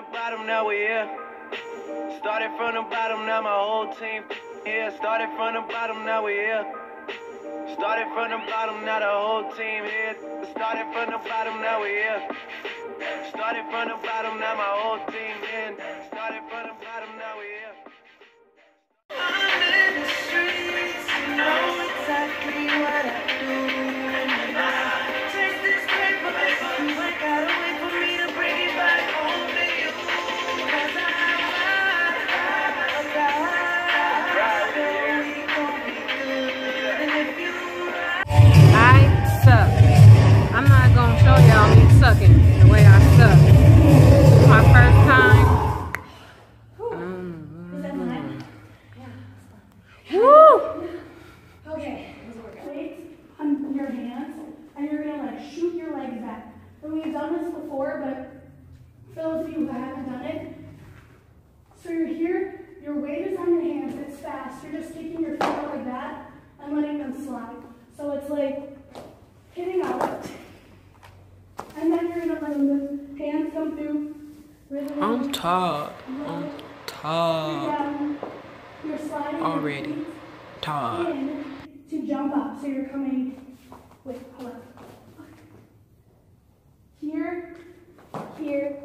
bottom, now we here. Started from the bottom, now my whole team here. Started from the bottom, now we here. Started from the bottom, now the whole team here. Started from the bottom, now we here. Started from the bottom, now my whole team in. Started from the bottom, now we here. I'm in the streets, you know exactly what I do. And I take this paper, you ain't gotta wait for me to bring it back home to you. 'Cause I suck. I'm not gonna show y'all me sucking the way I suck. My first time. Woo! Okay, weights on your hands, and you're gonna like shoot your legs back. And we've done this before, but for those of you who haven't done it, so you're here, your weight is on your hands, it's fast. You're just taking your feet out like that and letting them slide. So it's like hitting out, and then you're gonna let the hands come through. I'm tired. I'm tired. You're sliding Already tired. in to jump up. So you're coming, wait, hold up. Here, here,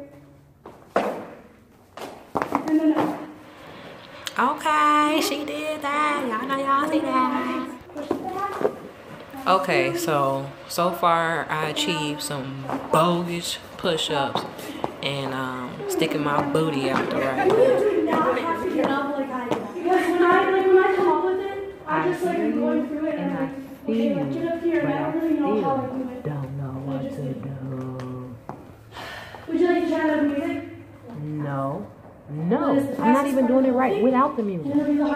and then up. Okay, she did that. Y'all know y'all see that. Push back. Okay, so far I achieved some bogus push-ups and sticking my booty out the right You way. do not have to get up like I do. Because when I come up with it, I just like am going through it and I'm like, okay, like get up here, and I don't really know how to do it. Don't know what to do. Would you like to try out the music? No. No, I'm not even doing it right without the music.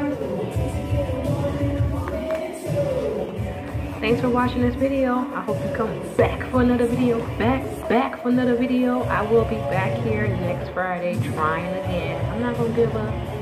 Thanks for watching this video. I hope you come back for another video. Back for another video. I will be back here next Friday trying again. I'm not gonna give up.